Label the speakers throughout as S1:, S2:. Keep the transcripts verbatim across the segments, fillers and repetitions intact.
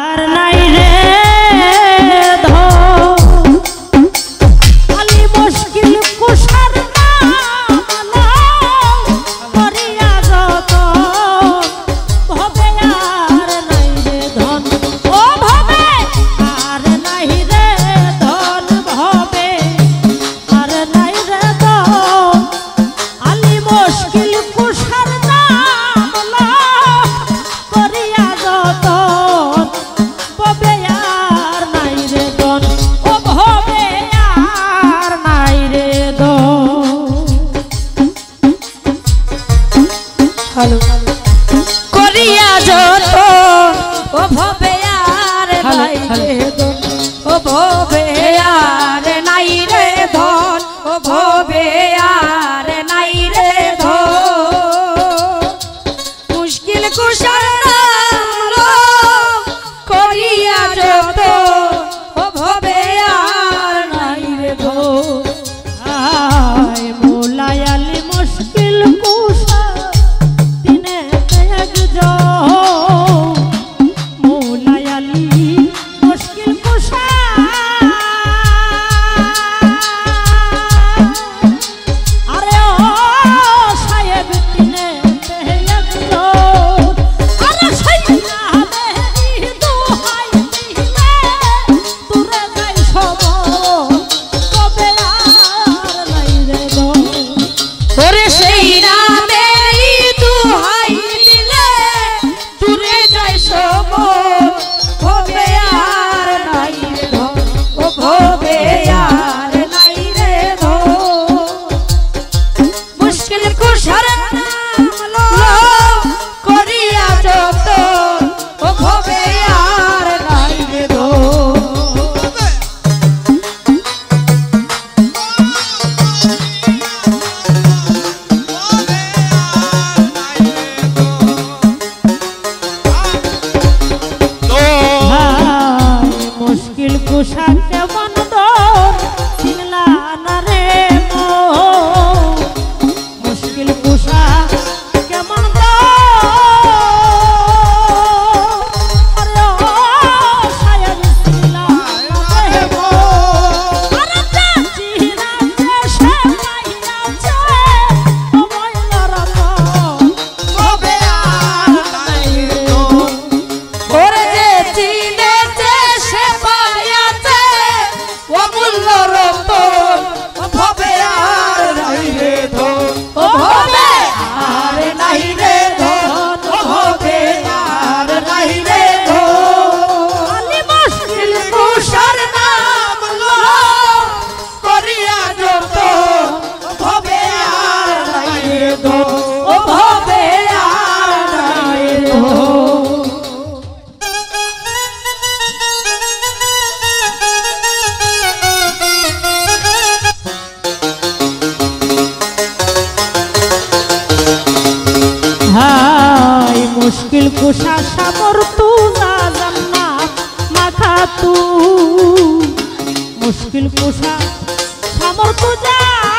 S1: করিয়া যত ও ভবে আর নাই রে ধন ও ভবে আর নাই রে ধন ও ভবে আর নাই রে ধন মুশকিল কুশার নাম করিয়া যত ও ভবে আর নাই রে ধন আয় মোলাই আলী মুশকিল কুশার मुश्किल कुशा सामर तू जन्नत माथा तू मुश्किल कुशा सामर तू जा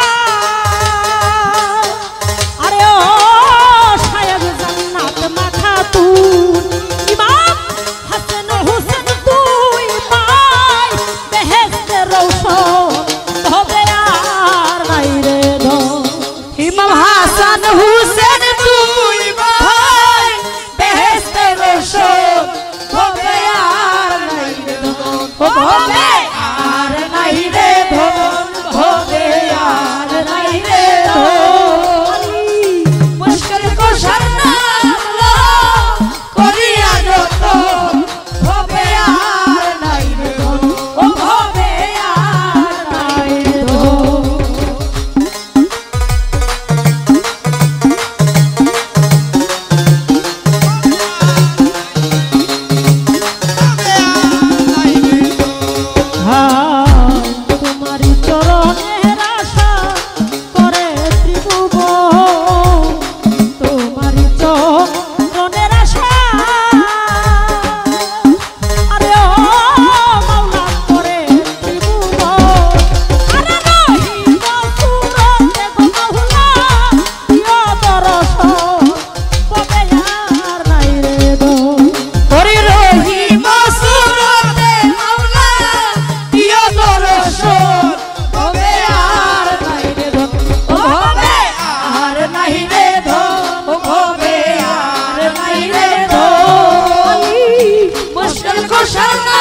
S1: अरे ओ शायद जन्नत माथा तू इमाम हसन हुसैन तू इमाम बेहेश्त रोशन होबे यार নাই রে ধো इमाम हसन हुसैन तू भोगे यार नहीं रे धन भोगे यार नहीं रे धन मुश्किल को शरणाम लो करिया যত भोगे यार नहीं रे धन ओ भोगे यार नहीं रे धन ঘোষণা